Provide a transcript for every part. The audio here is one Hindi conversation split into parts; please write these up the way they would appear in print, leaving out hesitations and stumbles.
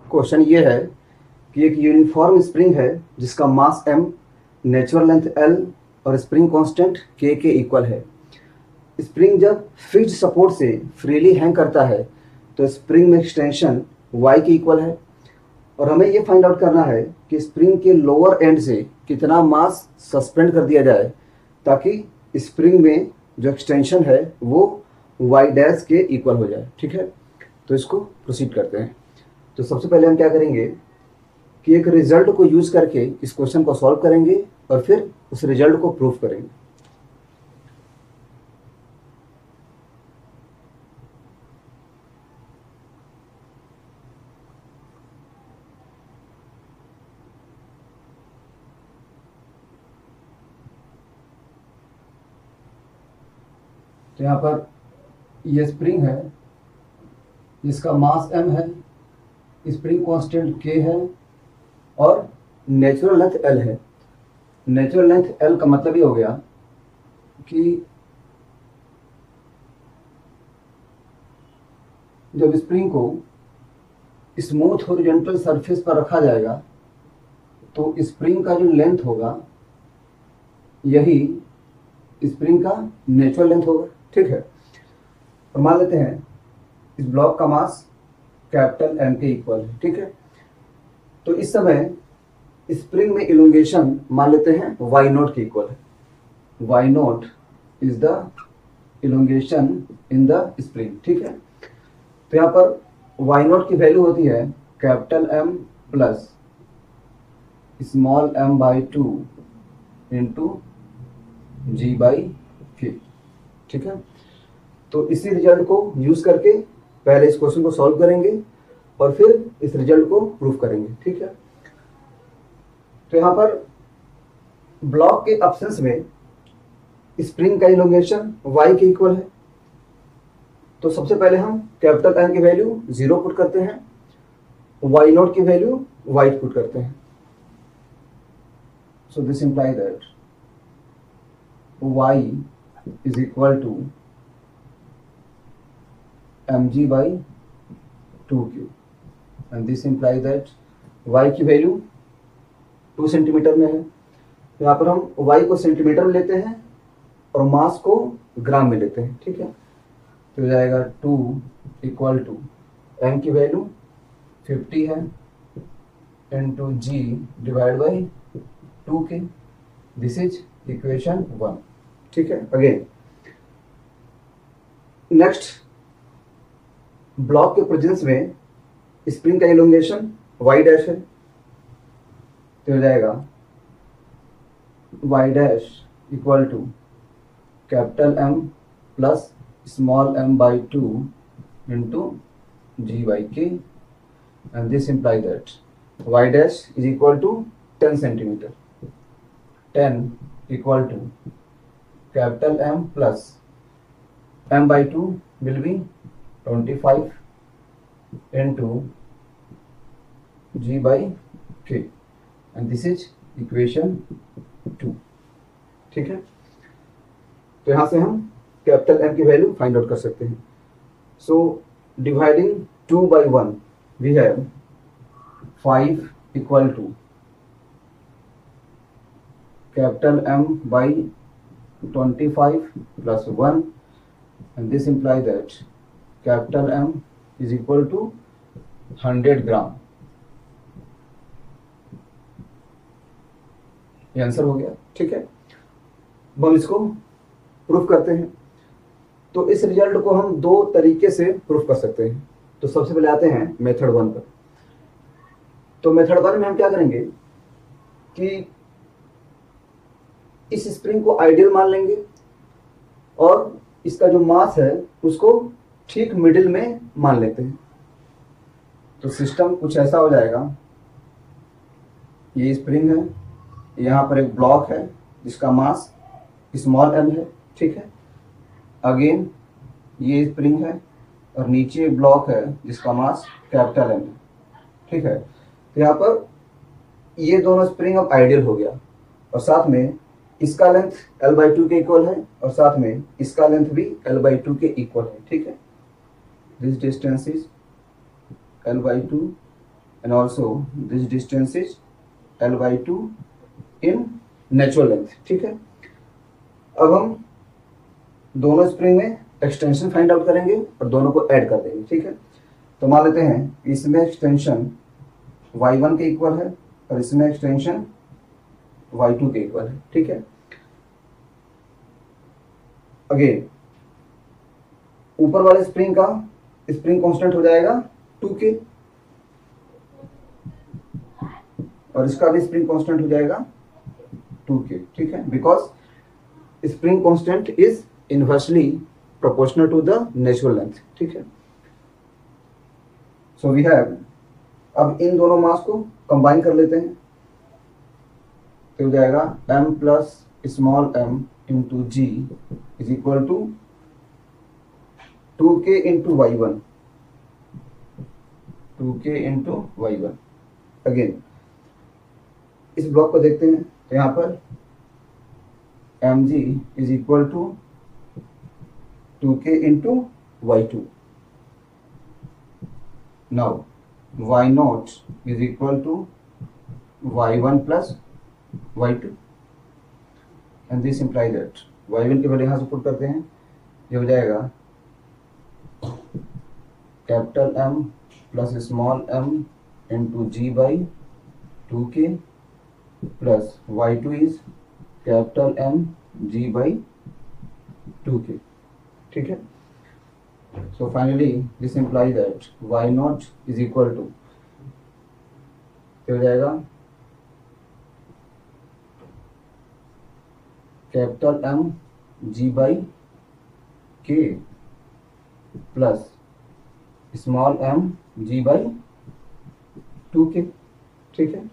क्वेश्चन ये है कि एक यूनिफॉर्म स्प्रिंग है जिसका mass m, natural length l और स्प्रिंग कांस्टेंट k के इक्वल है। स्प्रिंग जब फिक्स्ड सपोर्ट से फ्रीली हैंग करता है तो स्प्रिंग में एक्सटेंशन y के इक्वल है और हमें ये फाइंड आउट करना है कि स्प्रिंग के लोअर एंड से कितना मास सस्पेंड कर दिया जाए ताकि स्प्रिंग में जो एक्सटेंशन है वो y डैश के इक्वल हो जाए। ठीक है, तो इसको प्रोसीड करते हैं। तो सबसे पहले हम क्या करेंगे कि एक रिजल्ट को यूज करके इस क्वेश्चन को सॉल्व करेंगे और फिर उस रिजल्ट को प्रूफ करेंगे। तो यहाँ पर ये स्प्रिंग है जिसका मास m है, स्प्रिंग कांस्टेंट k है और नेचुरल लेंथ l है। नेचुरल लेंथ l का मतलब ये हो गया कि जब स्प्रिंग को स्मूथ हॉरिजॉन्टल सरफेस पर रखा जाएगा तो स्प्रिंग का जो लेंथ होगा यही स्प्रिंग का नेचुरल लेंथ होगा। ठीक है, और मान लेते हैं इस ब्लॉक का मास कैपिटल M के इक्वल है। ठीक है, तो इस समय स्प्रिंग में इलोंगेशन मान लेते हैं y नोट के इक्वल है। y naught is the elongation in the spring. ठीक है, तो यहाँ पर y नोट की वैल्यू होती है capital M plus small m by 2 into g by k। ठीक है, तो इसी रिजल्ट को यूज करके पहले इस क्वेश्चन को सॉल्व करेंगे और फिर इस रिजल्ट को प्रूव करेंगे। ठीक है, तो यहाँ पर ब्लॉक के एब्सेंस में स्प्रिंग का इलोंगेशन y के इक्वल है। तो सबसे पहले हम कैपिटल M की वैल्यू 0 पुट करते हैं, y नोट की वैल्यू y पुट करते हैं। So this imply that y is equal to mg by 2q and this implies that y की वैल्यू 2 सेंटीमीटर में है। तो यहाँ पर हम y को सेंटीमीटर में लेते हैं और मास को ग्राम में लेते हैं। ठीक है, तो हो जाएगा 2 इक्वल टू m की वैल्यू 50 है into g divide by 2k। This is equation 1। ठीक है, अगेन नेक्स्ट ब्लॉक के प्रेजेंस में स्प्रिंग का इलोंगेशन y डैश है। तो हो जाएगा y dash equal to capital M plus small m by 2 into g by k and this imply that y dash is equal to 10 centimetre. 10 equal to capital M plus M by 2 will be 25 into G by K and this is equation 2। ठीक है, तो यहाँ से हम कैपिटल M की वैल्यू फाइंड आउट कर सकते हैं। So dividing 2 by 1 we have 5 equal to capital M by 25 plus 1 and this implies that capital M is equal to 100 gram. ये आंसर हो गया। ठीक है, अब हम इसको प्रूफ करते हैं। तो इस रिजल्ट को हम दो तरीके से प्रूफ कर सकते हैं। तो सबसे पहले आते हैं मेथड 1 पर। तो मेथड 1 में हम क्या करेंगे कि इस स्प्रिंग को आइडियल मान लेंगे और इसका जो मास है उसको ठीक मिडिल में मान लेते हैं। तो सिस्टम कुछ ऐसा हो जाएगा, ये स्प्रिंग है, यहाँ पर एक ब्लॉक है जिसका मास स्मॉल m है। ठीक है, अगेन ये स्प्रिंग है और नीचे एक ब्लॉक है जिसका मास कैपिटल M है। ठीक है, तो यहाँ पर ये दोनों स्प्रिंग अब आइडियल हो गया और साथ में इसका लेंथ l/2 के इक्वल है और साथ में इसका लेंथ भी l/2 के इक्वल है। ठीक है, this distance is l/2 and also this distance is L/2 in natural length. ठीक है, अब हम दोनों स्प्रिंग में एक्सटेंशन फाइंड आउट करेंगे और दोनों को ऐड कर देंगे। ठीक है, तो मान लेते हैं इसमें एक्सटेंशन y1 के इक्वल है और इसमें एक्सटेंशन y2 के इक्वल है। ठीक है, अगेन ऊपर वाले स्प्रिंग का स्प्रिंग कांस्टेंट हो जाएगा 2k और इसका भी स्प्रिंग कांस्टेंट हो जाएगा 2k। ठीक है, because spring constant is inversely proportional to the natural length. ठीक है, सो वी हैव, अब इन दोनों मास को कंबाइन कर लेते हैं तो हो जाएगा m plus small m into g is equal to 2k into y1, 2k into y1। Again इस ब्लॉक को देखते हैं तो यहाँ पर mg is equal to 2k into y2। Now y0 is equal to y1 plus y2 and this imply that y1 की वैल्यू यहाँ से पुट करते हैं, ये हो जाएगा capital M plus small m into g by 2k plus y2 is capital M g by 2k। ठीक है, so finally this imply that y0 is equal to क्या हो जाएगा capital M g by k plus small m g by 2k। ठीक है,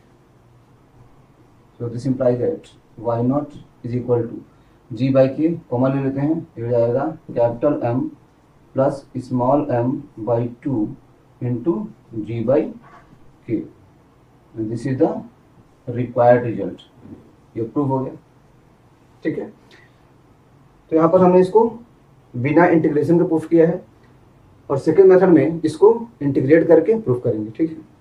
so this imply that y0 is equal to g by k common ले लेते हैं, ये हो जाएगा capital M plus small m by 2 into g by k. This is the required result, ये प्रूव हो गया। ठीक है, तो यहाँ पर हमने इसको बिना इंटीग्रेशन के प्रूफ किया है और सेकेंड मेथड में इसको इंटीग्रेट करके प्रूफ करेंगे। ठीक है,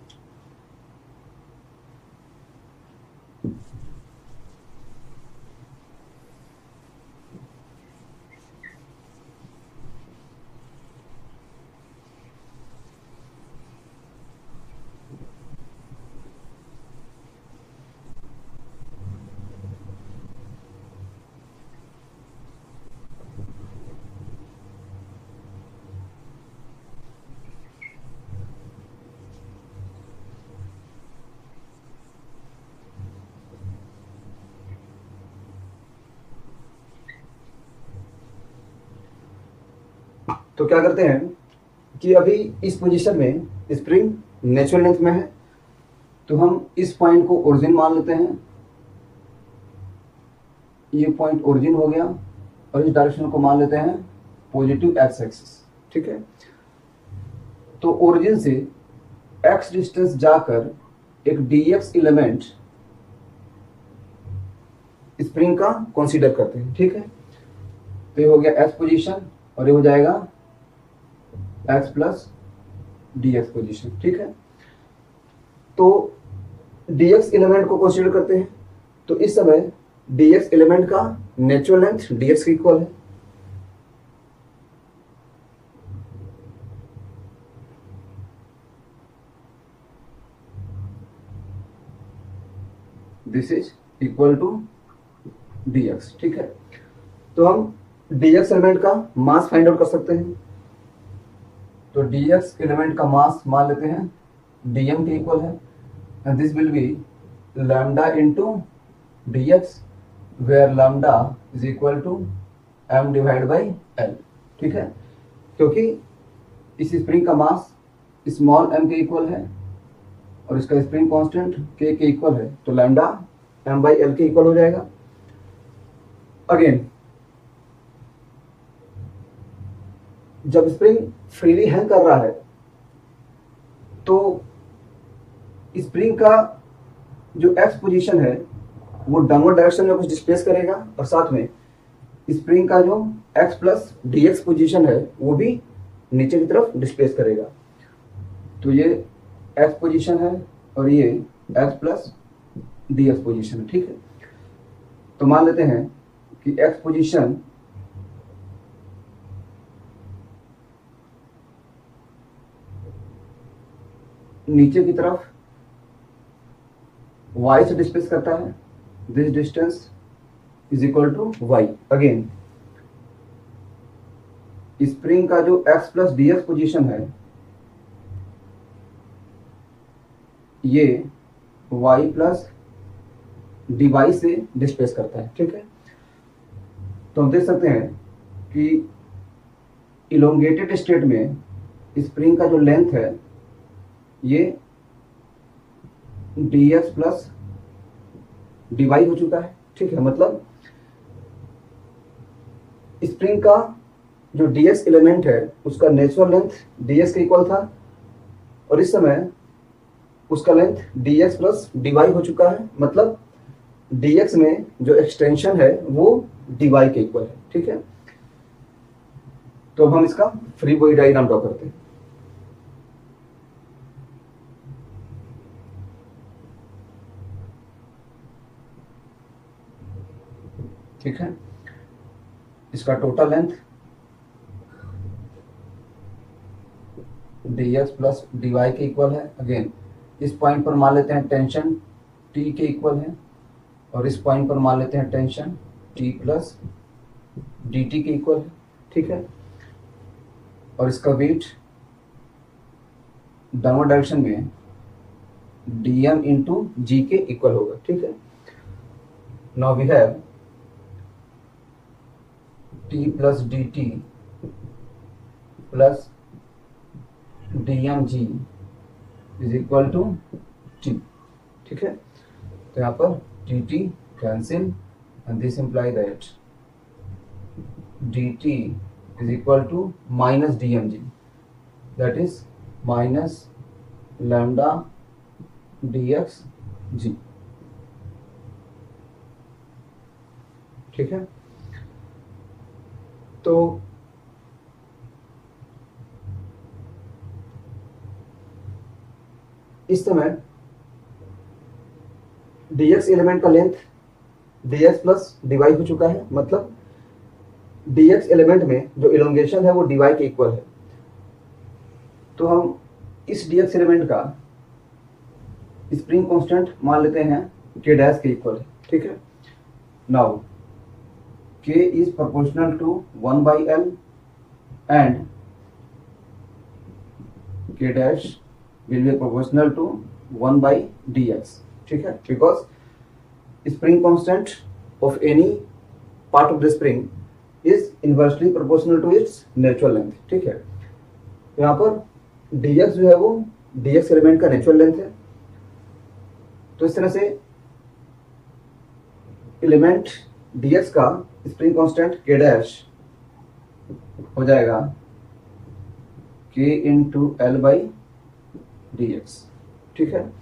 तो क्या करते हैं कि अभी इस पोजीशन में स्प्रिंग नेचुरल लेंथ में है तो हम इस पॉइंट को ओरिजिन मान लेते हैं, ये पॉइंट ओरिजिन हो गया और इस डायरेक्शन को मान लेते हैं पॉजिटिव एक्स एक्सिस। ठीक है, तो ओरिजिन से एक्स डिस्टेंस जाकर एक dx एलिमेंट स्प्रिंग का कंसीडर करते हैं। ठीक है, तो ये हो गया x पोजीशन और ये हो जाएगा x प्लस dx पोजीशन। ठीक है, तो dx एलिमेंट को कंसीडर करते हैं तो इस समय dx एलिमेंट का नेचुरल लेंथ dx के इक्वल है। This is equal to dx। ठीक है, तो हम dx एलिमेंट का मास फाइंड आउट कर सकते हैं, तो dx एलिमेंट का मास मान लेते हैं dm के इक्वल है and this will be lambda into dx where lambda is equal to m divide by l। ठीक है, क्योंकि इस स्प्रिंग का मास स्मॉल m के इक्वल है और इसका स्प्रिंग कांस्टेंट k के इक्वल है तो लैम्डा m बाई l के इक्वल हो जाएगा। अगेन जब स्प्रिंग फ्रीली हैंग कर रहा है तो स्प्रिंग का जो एक्स पोजीशन है वो डाउनवर्ड डायरेक्शन में कुछ डिस्प्लेस करेगा और साथ में स्प्रिंग का जो x plus d x position है वो भी नीचे की तरफ डिस्प्लेस करेगा। तो ये एक्स पोजीशन है और ये x plus d x position है, ठीक है। तो मान लेते हैं कि एक्स पोजीशन नीचे की तरफ y से डिस्प्लेस करता है, this distance is equal to y। Again spring का जो x plus d x position है ये y प्लस डी वाई से डिस्प्लेस करता है, ठीक है। तो हम देख सकते हैं कि इलोंगेटेड स्टेट में स्प्रिंग का जो लेंथ है ये d x plus d y हो चुका है, ठीक है। मतलब स्प्रिंग का जो डी एक्स एलिमेंट है उसका नेचुरल लेंथ डी एक्स के इक्वल था और इस समय उसका length d x plus d y हो चुका है। मतलब डी एक्स में जो एक्सटेंशन है वो डी वाई के इक्वल है, ठीक है। तो अब हम इसका फ्री बॉडी डायग्राम ड्रॉ करते हैं। ठीक है, इसका total length d x plus d y के इक्वल है। अगेन इस पॉइंट पर मान लेते हैं टेंशन टी के इक्वल है और इस पॉइंट पर मान लेते हैं tension t plus d t के इक्वल है, ठीक है। और इसका वेट डाउनवर्ड डायरेक्शन में डी एम इंटू जी के इक्वल होगा, ठीक है। Now we have t plus d t plus d m g is equal to t, ठीक है। तो यहाँ पर t t cancel and this imply that d t is equal to minus d m g, that is minus lambda D x g, ठीक है। तो इस समय dx एलिमेंट का लेंथ dx प्लस dy हो चुका है। मतलब dx एलिमेंट में जो इलोंगेशन है वो dy के इक्वल है। तो हम इस dx एलिमेंट का स्प्रिंग कांस्टेंट मान लेते हैं k डैश के इक्वल है, ठीक है। Now k is proportional to 1 by L and k dash will be proportional to 1 by dx, ठीक है। Because spring constant of any part of the spring is inversely proportional to its natural length, ठीक है। तो यहाँ पर dx जो है वो dx एलिमेंट का नेचुरल लेंथ है। तो इस तरह से एलिमेंट dx का स्प्रिंग कांस्टेंट k डैश हो जाएगा k into l by d x, ठीक है।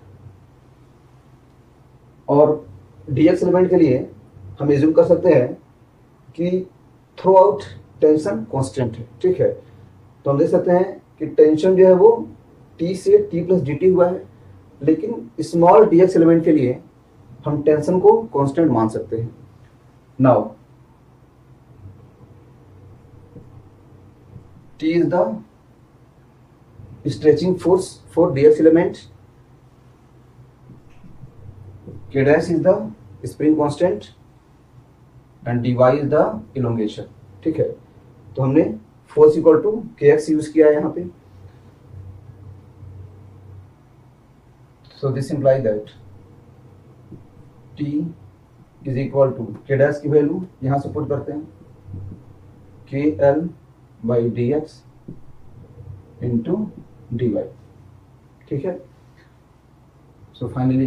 और dx एलिमेंट के लिए हम एज्यूम कर सकते हैं कि थ्रू आउट टेंशन कांस्टेंट है, ठीक है। तो हम देख सकते हैं कि टेंशन जो है वो t से t प्लस डी टी हुआ है, लेकिन स्मॉल dx एलिमेंट के लिए हम टेंशन को कांस्टेंट मान सकते हैं। Now, T is the stretching force for dx element, K dash is the spring constant and dy is the elongation, ठीक है। तो हमने force equal to kx use किया है यहाँ पे। So this implies that T is equal to k dash की वैल्यू यहाँ से पुट करते हैं k l by d x into d y, ठीक है। So finally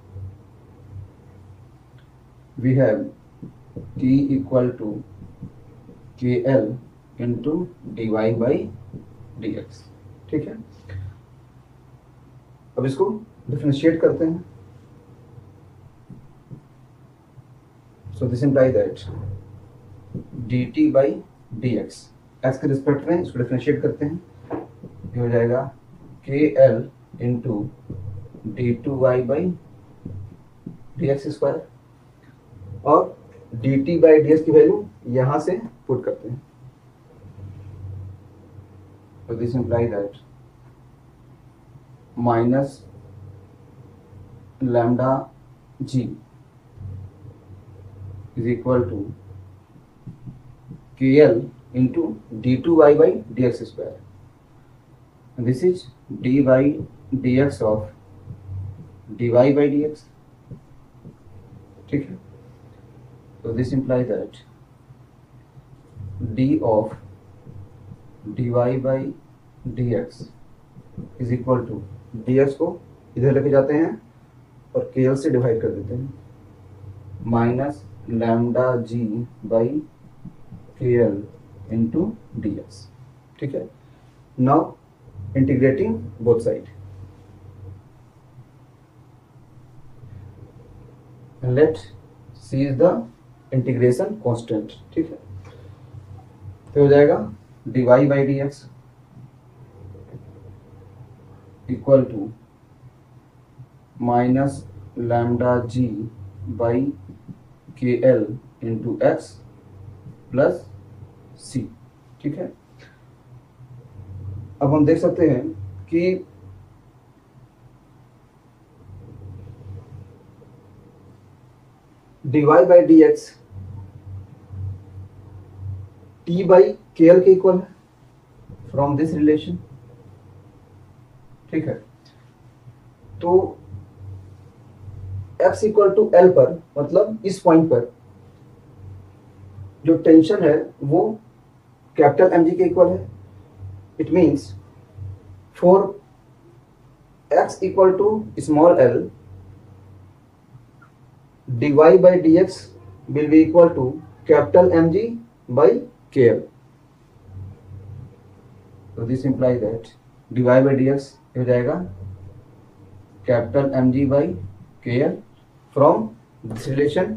we have t equal to k l into d y by d x, ठीक है। अब इसको डिफरेंशिएट करते हैं। So this implies that dt by dx x के रिस्पेक्ट में इसको डिफरेंशिएट करते हैं, ये हो जाएगा के एल इंटू d2y/dx², और dt/ds की वैल्यू यहां से पुट करते हैं। तो this imply that minus lambda g is equal to kl into d2y/dx², this is dy/dx of dy/dx। ठीक है, तो this imply that d of dy/dx is equal to dx को इधर लेके जाते हैं और kl से डिवाइड कर देते हैं, minus lambda g by kl into dx। ठीक है, now integrating both side, let c is the integration constant. ठीक है, तो हो जाएगा dy/dx equal to minus lambda g by kl into x plus c. ठीक है, अब हम देख सकते हैं कि dy/dx t/kl के इक्वल है फ्रॉम दिस रिलेशन। ठीक है, तो x इक्वल टू एल पर, मतलब इस पॉइंट पर जो टेंशन है वो कैपिटल mg के इक्वल है। It means for x equal to small l, dy/dx will be equal to capital mg by kl. So this implies that dy/dx हो जाएगा capital mg by kl from this relation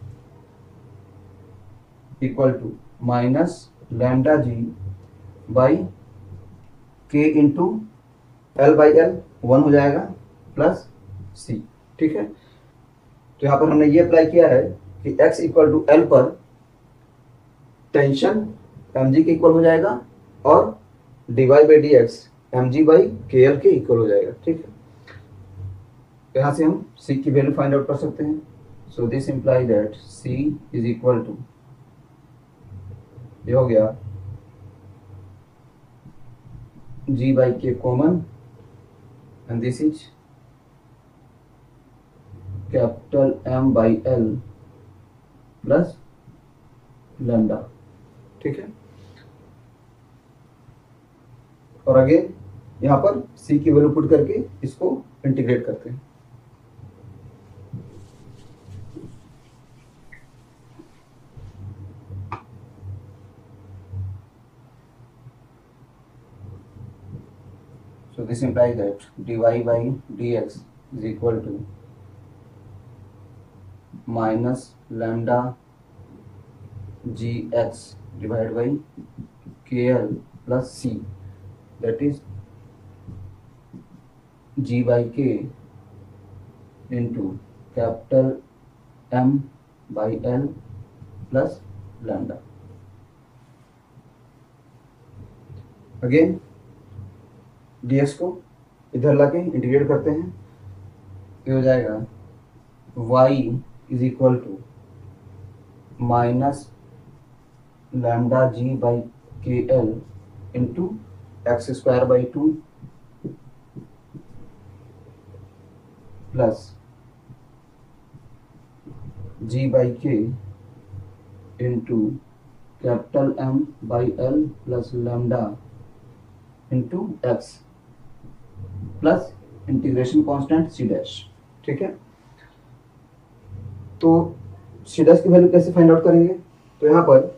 equal to minus lambda g by k into l by l 1 हो जाएगा प्लस c। ठीक है, तो यहाँ पर हमने ये अप्लाई किया है कि x इक्वल टू एल पर टेंशन mg के इक्वल हो जाएगा और dy/dx mg बाई kl के इक्वल हो जाएगा। ठीक है, तो यहाँ से हम c की वैल्यू फाइंड आउट कर सकते हैं। So this imply that c is equal to, ये हो गया g by k common and this is capital m by l plus lambda. ठीक है, और अगेन यहाँ पर c की वैल्यू पुट करके इसको इंटीग्रेट करते हैं। So this implies that dy/dx is equal to minus lambda gx divided by kl plus c, that is g by k into capital M by L plus lambda। Again ds को इधर लाके इंटीग्रेट करते हैं, ये हो जाएगा y is equal to minus lambda g by k l into x²/2 plus g by k into capital M by L plus lambda into x plus integration constant c dash. ठीक है, तो c डैश की वैल्यू कैसे फाइंड आउट करेंगे? तो यहाँ पर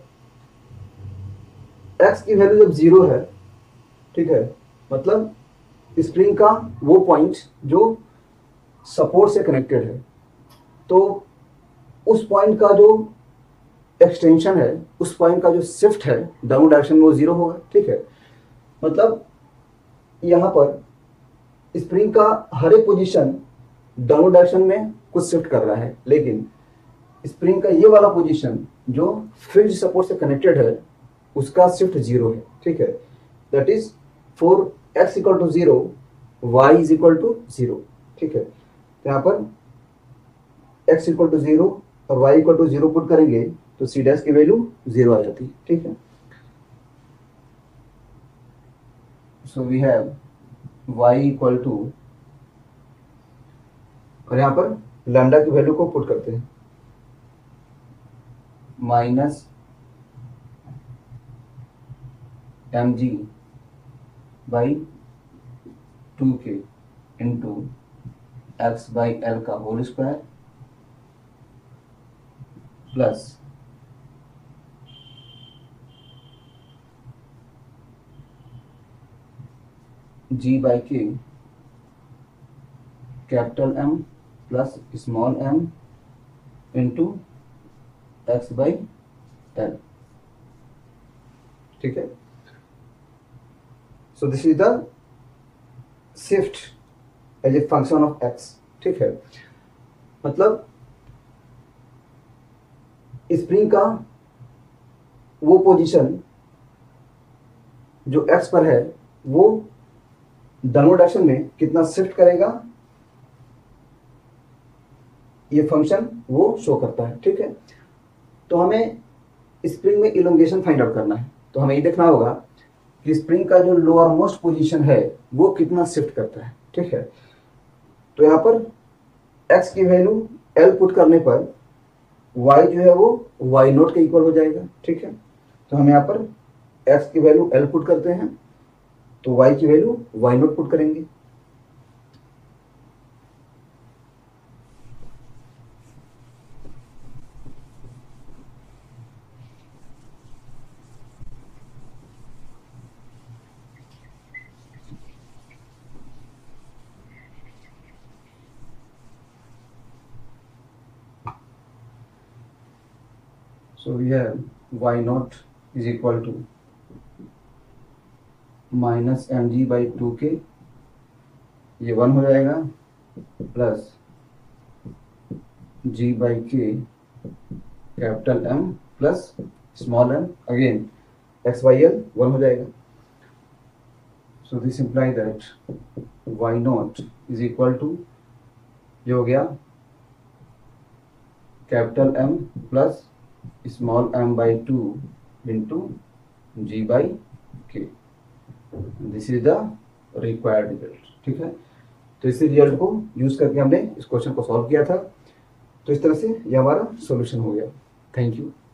x की वैल्यू जब 0 है, ठीक है, मतलब स्प्रिंग का वो पॉइंट जो सपोर्ट से कनेक्टेड है, तो उस पॉइंट का जो एक्सटेंशन है, उस पॉइंट का जो शिफ्ट है डाउन डायरेक्शन में, वो 0 होगा। ठीक है, मतलब यहाँ पर स्प्रिंग का हर एक पोजीशन डाउनवर्ड डायरेक्शन में कुछ शिफ्ट कर रहा है, लेकिन स्प्रिंग का ये वाला पोजीशन जो फिक्स्ड सपोर्ट से कनेक्टेड है उसका शिफ्ट 0 है। ठीक है, that is for x equal to 0 y is equal to 0। ठीक है, तो यहाँ पर x इक्वल टू 0 और y इक्वल टू 0 पुट करेंगे तो c डैश की वैल्यू 0 आ जाती है। ठीक है, so we have y equal to, और यहाँ पर लैम्डा की वैल्यू को पुट करते हैं minus mg by 2k into x by l का whole square plus g by k capital M plus small m into x by l. ठीक है, so this is the shift as a function of x। ठीक है, मतलब स्प्रिंग का वो पोजीशन जो x पर है वो डाउनवर्ड डायरेक्शन में कितना शिफ्ट करेगा ये फंक्शन वो शो करता है। ठीक है, तो हमें स्प्रिंग में इलोंगेशन फाइंड आउट करना है, तो हमें ये देखना होगा कि स्प्रिंग का जो लोअर मोस्ट पोजीशन है वो कितना शिफ्ट करता है। ठीक है, तो यहाँ पर x की वैल्यू L पुट करने पर y जो है वो y नोट के इक्वल हो जाएगा। ठीक है, तो हम यहाँ पर x की वैल्यू L पुट करते हैं तो y की वैल्यू y नोट पुट करेंगे। So we have y naught is equal to minus mg by 2k, ये 1 हो जाएगा, plus g by k capital M plus small m, again x by l 1 हो जाएगा। So this imply that y naught is equal to, ये हो गया capital M plus small m by 2 into g by k. This is the required result. ठीक है, तो इसी रिजल्ट को यूज करके हमने इस क्वेश्चन को सॉल्व किया था। तो इस तरह से ये हमारा सॉल्यूशन हो गया। Thank you.